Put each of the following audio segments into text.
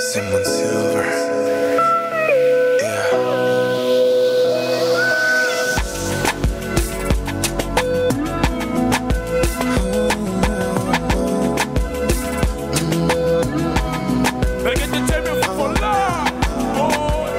Simon Silver. Yeah. Better get the table for love, boy.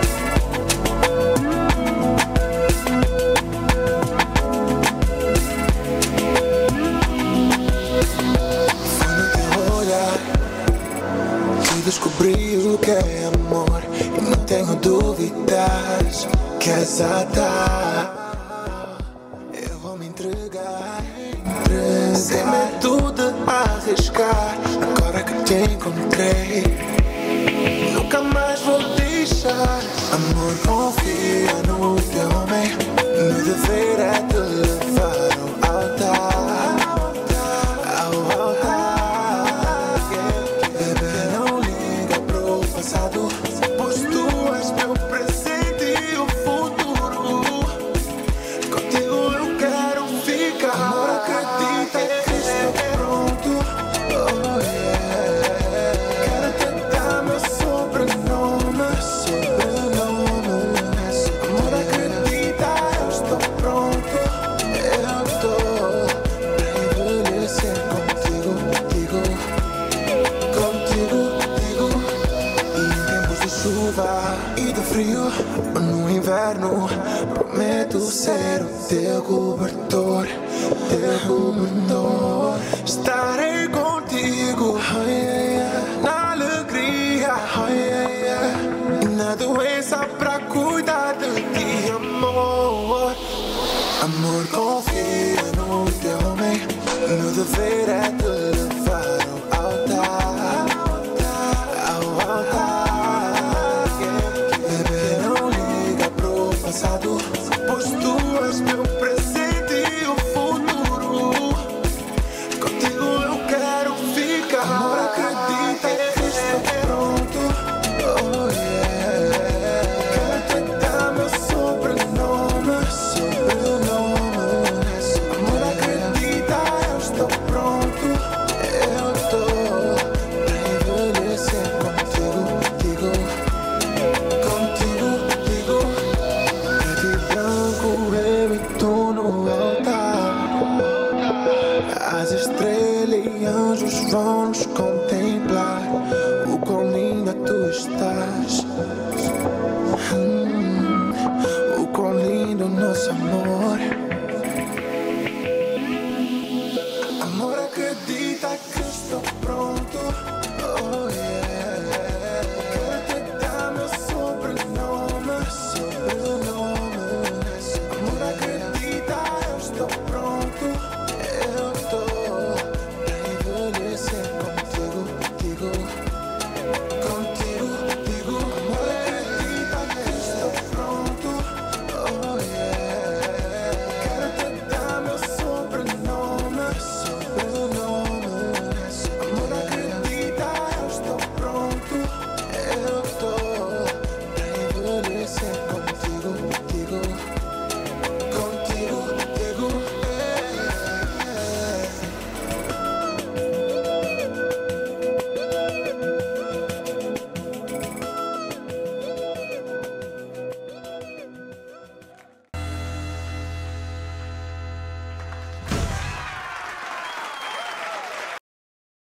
Foi no teu olhar que descobri o que é amor. E não tenho dúvidas que és a dar. Eu vou me entregar sem medo de arriscar. Agora que te encontrei, nunca mais vou deixar. Amor, confia no teu homem. Meu dever é te levar ao altar. Ao altar. Bebê, não liga pro passado, pois tu és meu presente e o futuro. Contigo eu quero ficar. Amor, acredita que estou pronto. Oh yeah. Quero te dar meu sobrenome. Amor, acredita, eu estou pronto. Eu estou pra envelhecer contigo. E em tempos de chuva e de frio, no inverno, prometo ser o teu cobertor. Estarei contigo, oh yeah, na alegria, oh yeah, e na doença pra cuidar de ti, amor. Amor, confia no teu homem. Meu dever é te levar ao altar. Ao altar. Bebê, não liga pro passado, pois tu és meu presente e o futuro. Contigo eu quero ficar. Amor, acredita que estou pronto. Oh yeah. Quero te dar meu sobrenome. Amor, acredita, eu estou pronto. Eu estou pra envelhecer contigo. Preto e branco, eu e tu no altar. As estrelas e anjos vão nos contemplar. O quão linda tu estás.